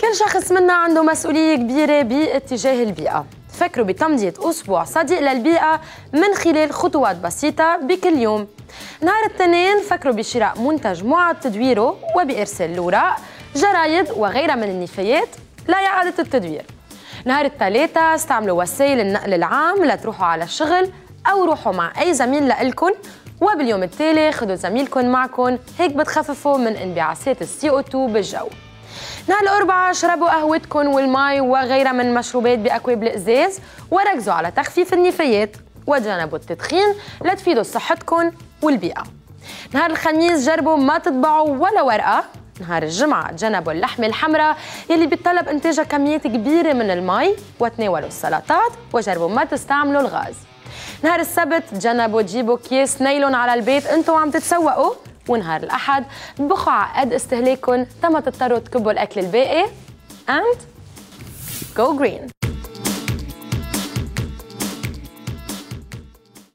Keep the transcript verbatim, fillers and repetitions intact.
كل شخص منا عنده مسؤولية كبيرة باتجاه البيئة. فكروا بتمضية أسبوع صديق للبيئة من خلال خطوات بسيطة بكل يوم. نهار الاثنين فكروا بشراء منتج معاد تدويره وبإرسال الأوراق، جرايد وغيرها من النفايات لإعادة التدوير. نهار الثلاثة استعملوا وسائل النقل العام لتروحوا على الشغل أو روحوا مع أي زميل لإلكن، وباليوم التالي خدوا زميلكن معكن، هيك بتخففوا من انبعاثات السي او اثنين بالجو. نهار الأربعاء شربوا قهوتكن والماء وغيرها من المشروبات بأكواب الإزاز، وركزوا على تخفيف النفايات وتجنبوا التدخين لتفيدوا صحتكن والبيئة. نهار الخميس جربوا ما تطبعوا ولا ورقة. نهار الجمعة تجنبوا اللحمة الحمراء يلي بيتطلب إنتاجها كميات كبيرة من المي، وتناولوا السلطات وجربوا ما تستعملوا الغاز. نهار السبت تجنبوا تجيبوا كيس نايلون على البيت انتوا عم تتسوقوا. ونهار الأحد طبخوا على قد استهلاككن تما تضطروا تكبوا الأكل الباقي and go green.